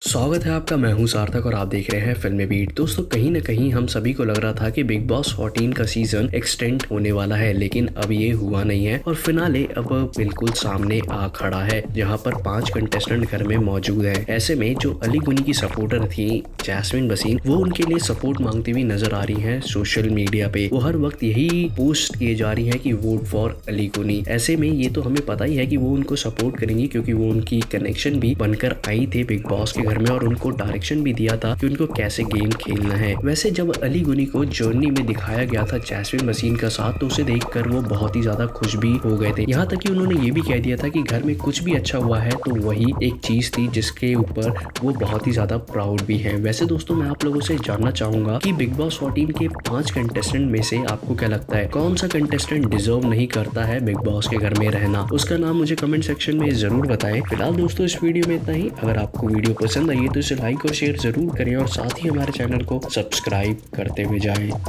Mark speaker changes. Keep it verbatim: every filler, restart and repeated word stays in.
Speaker 1: स्वागत है आपका। मैं हूं सार्थक और आप देख रहे हैं फिल्मी बीट। दोस्तों, कहीं ना कहीं हम सभी को लग रहा था कि बिग बॉस चौदह का सीजन एक्सटेंड होने वाला है, लेकिन अब ये हुआ नहीं है और फिनाले अब बिल्कुल सामने आ खड़ा है, जहां पर पांच कंटेस्टेंट घर में मौजूद है। ऐसे में जो अली गुनी की सपोर्टर थी जैस्मिन वसीम, वो उनके लिए सपोर्ट मांगती हुई नजर आ रही है सोशल मीडिया पे। वो हर वक्त यही पोस्ट किए जा रही है कि वोट फॉर अली गुनी। ऐसे में ये तो हमें पता ही है कि वो उनको सपोर्ट करेंगी, क्योंकि वो उनकी कनेक्शन भी बनकर आई थे बिग बॉस के घर में और उनको डायरेक्शन भी दिया था कि उनको कैसे गेम खेलना है। वैसे जब अली गुनी को जर्नी में दिखाया गया था जैस्मिन वसीम का साथ, तो उसे देखकर वो बहुत ही ज्यादा खुश भी हो गए थे। यहाँ तक कि उन्होंने ये भी कह दिया था कि घर में कुछ भी अच्छा हुआ है तो वही एक चीज थी जिसके ऊपर वो बहुत ही ज्यादा प्राउड भी है। वैसे दोस्तों, मैं आप लोगों से जानना चाहूंगा कि बिग बॉस चौदह के पांच कंटेस्टेंट में से आपको क्या लगता है, कौन सा कंटेस्टेंट डिजर्व नहीं करता है बिग बॉस के घर में रहना? उसका नाम मुझे कमेंट सेक्शन में जरूर बताएं। फिलहाल दोस्तों, इस वीडियो में इतना ही। अगर आपको वीडियो पसंद आई है तो इसे लाइक और शेयर जरूर करें और साथ ही हमारे चैनल को सब्सक्राइब करते हुए जाएं।